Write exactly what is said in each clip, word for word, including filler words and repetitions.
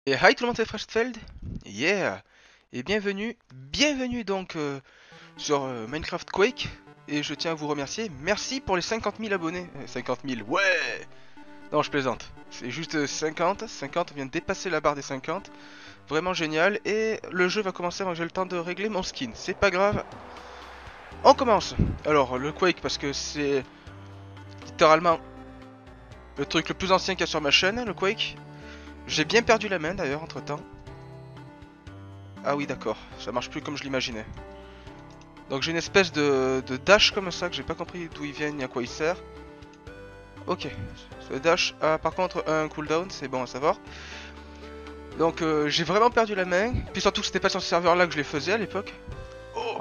Et hi tout le monde, c'est Freshfeld. Yeah. Et bienvenue, bienvenue donc euh, sur euh, Minecraft Quake. Et je tiens à vous remercier. Merci pour les cinquante mille abonnés. Euh, cinquante mille, ouais. Non, je plaisante. C'est juste euh, cinquante. cinquante, on vient de dépasser la barre des cinquante. Vraiment génial. Et le jeu va commencer avant que j'ai le temps de régler mon skin. C'est pas grave. On commence. Alors, le Quake, parce que c'est littéralement le truc le plus ancien qu'il y a sur ma chaîne, le Quake. J'ai bien perdu la main d'ailleurs entre temps. Ah oui, d'accord, ça marche plus comme je l'imaginais. Donc j'ai une espèce de, de dash comme ça que j'ai pas compris d'où il vient ni à quoi il sert. Ok, ce dash a par contre un cooldown, c'est bon à savoir. Donc euh, j'ai vraiment perdu la main, puis surtout que c'était pas sur ce serveur là que je les faisais à l'époque. Oh.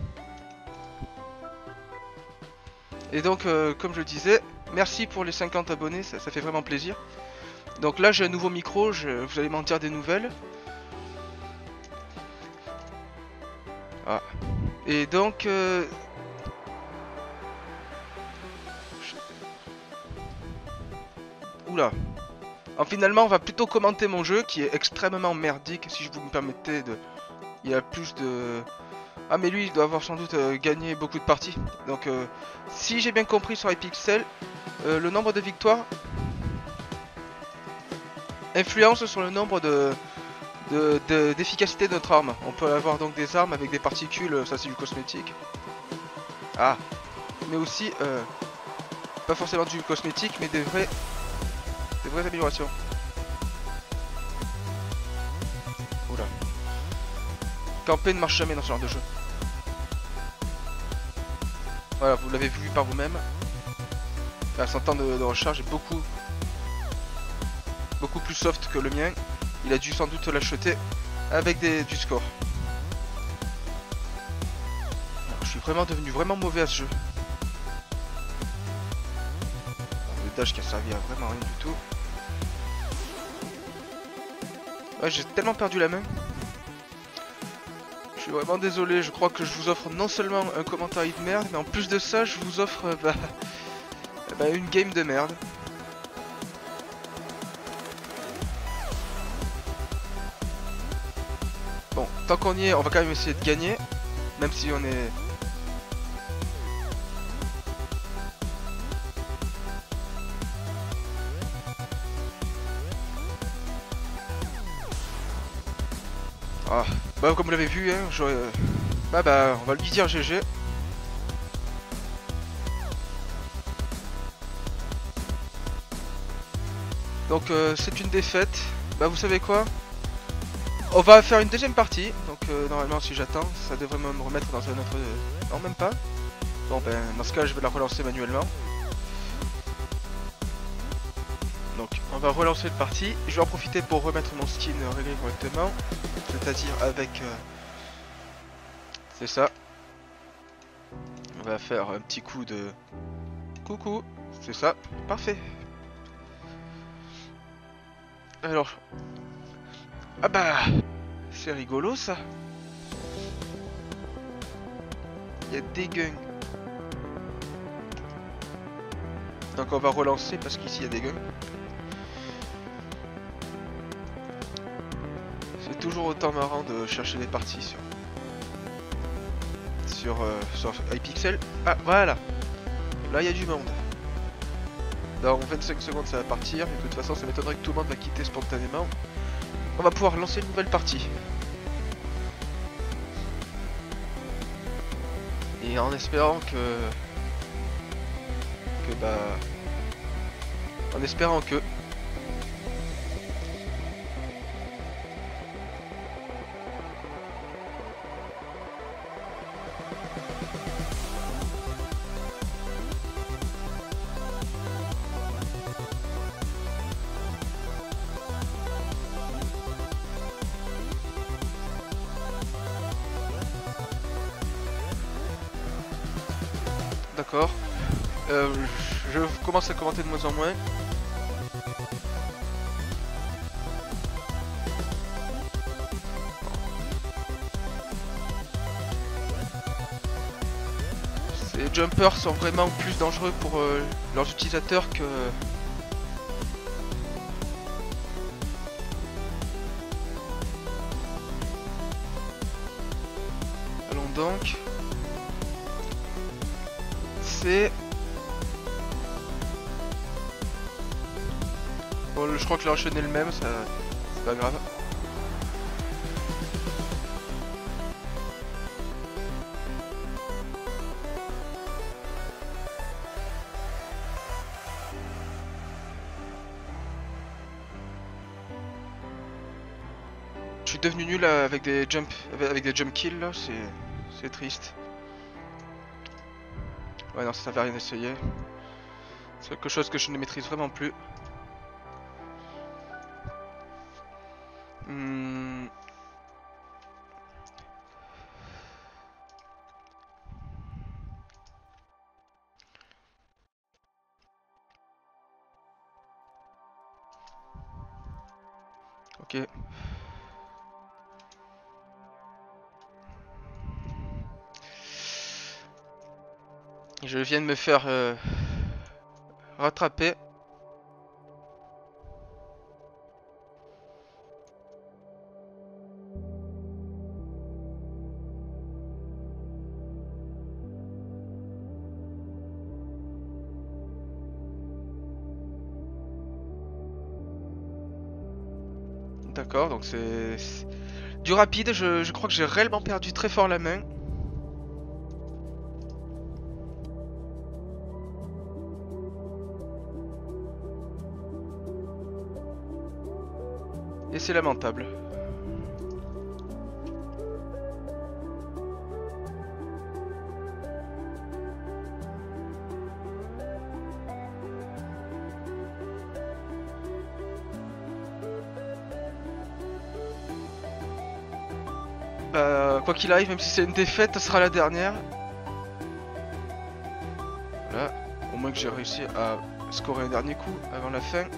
Et donc euh, comme je le disais, merci pour les cinquante abonnés, ça, ça fait vraiment plaisir. Donc là j'ai un nouveau micro, je, vous allez m'en dire des nouvelles. Ah. Et donc... Euh, Oula. Alors finalement on va plutôt commenter mon jeu qui est extrêmement merdique si je vous me permettez de... Il y a plus de... Ah mais lui il doit avoir sans doute euh, gagné beaucoup de parties. Donc euh, si j'ai bien compris sur Hypixel, euh, le nombre de victoires influence sur le nombre de d'efficacité de, de, de notre arme. On peut avoir donc des armes avec des particules, ça c'est du cosmétique. Ah. Mais aussi, euh, pas forcément du cosmétique mais des vrais, des vraies améliorations. Oula. Camper ne marche jamais dans ce genre de jeu. Voilà, vous l'avez vu par vous-même. Là, son temps de, de recharge est beaucoup beaucoup plus soft que le mien. Il a dû sans doute l'acheter avec des, du score. Alors, je suis vraiment devenu vraiment mauvais à ce jeu. Le dash qui a servi à vraiment rien du tout. Ouais, j'ai tellement perdu la main. Je suis vraiment désolé, je crois que je vous offre non seulement un commentaire de merde, mais en plus de ça, je vous offre bah, bah, une game de merde. Bon, tant qu'on y est, on va quand même essayer de gagner, même si on est... Ah, bah comme vous l'avez vu, hein, je... bah bah, on va lui dire G G. Donc euh, c'est une défaite. Bah vous savez quoi? On va faire une deuxième partie. Donc euh, normalement si j'attends, ça devrait me remettre dans un autre... Non même pas. Bon ben dans ce cas je vais la relancer manuellement. Donc on va relancer le parti. Je vais en profiter pour remettre mon skin réglé correctement. C'est-à-dire avec... Euh... C'est ça. On va faire un petit coup de... Coucou. C'est ça. Parfait. Alors... Ah bah... C'est rigolo ça. Il y a des guns. Donc on va relancer parce qu'ici il y a des guns. C'est toujours autant marrant de chercher des parties sur... Sur, euh, sur Hypixel. Ah voilà. Là il y a du monde. Dans vingt-cinq secondes ça va partir. Mais de toute façon ça m'étonnerait que tout le monde va quitter spontanément. On va pouvoir lancer une nouvelle partie. Et en espérant que... Que bah... En espérant que... D'accord. Euh, je commence à commenter de moins en moins. Ces jumpers sont vraiment plus dangereux pour euh, leurs utilisateurs que... donc c'est... Bon, je crois que l'enchaîner le même, ça c'est pas grave. Je suis devenu nul avec des jump avec des jump kills là, c'est c'est triste. Ouais non, ça servait à rien d'essayer. C'est quelque chose que je ne maîtrise vraiment plus. Hmm. Ok. Je viens de me faire euh, rattraper. D'accord, donc c'est du rapide. Je, je crois que j'ai réellement perdu très fort la main. Et c'est lamentable. Bah, quoi qu'il arrive, même si c'est une défaite, ça sera la dernière. Voilà, au moins que j'ai réussi à scorer un dernier coup avant la fin.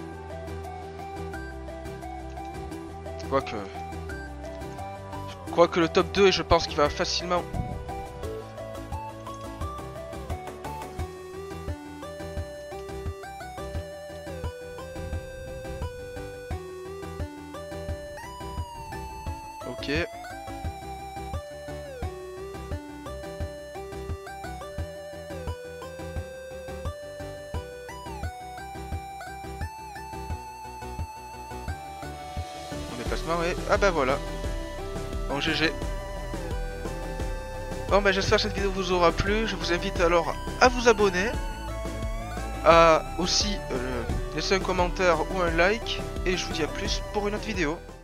Quoique... Quoique le top deux, je pense qu'il va facilement... Ok. Ouais. Ah bah voilà. Bon G G. Bon bah j'espère que cette vidéo vous aura plu. Je vous invite alors à vous abonner, à aussi euh, laisser un commentaire ou un like. Et je vous dis à plus pour une autre vidéo.